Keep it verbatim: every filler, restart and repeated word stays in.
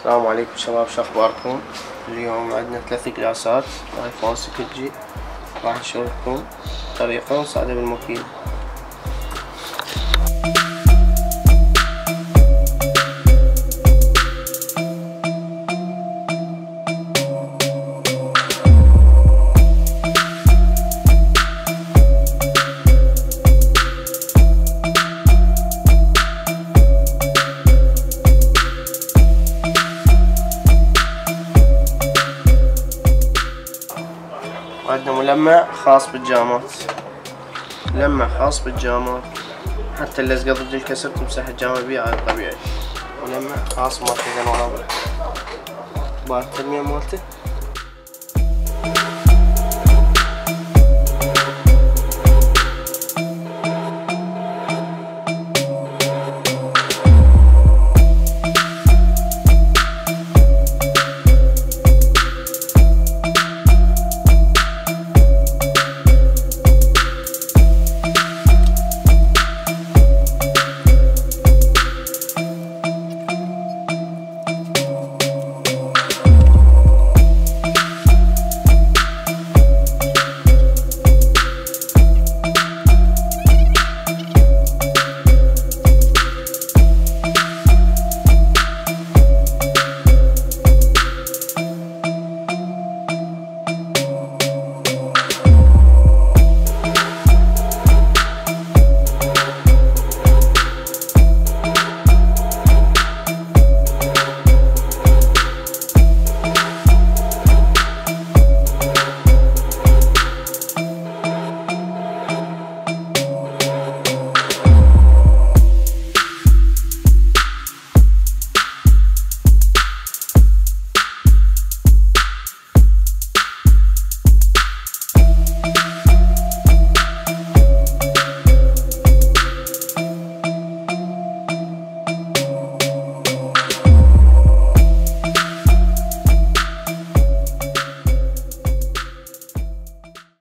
السلام عليكم شباب، شو اخباركم؟ اليوم عندنا ثلاث قياسات ايفون ستة جي، راح نشوف لكم طريقة مساعدة بالمكيال. وعندنا ملمع خاص بالجامات، ملمع خاص بالجامات حتى اللزقة ضد الكسر تمسح الجامة بيه على الطبيعي. ملمع خاص مالته زين والله، بار التنمية مالته.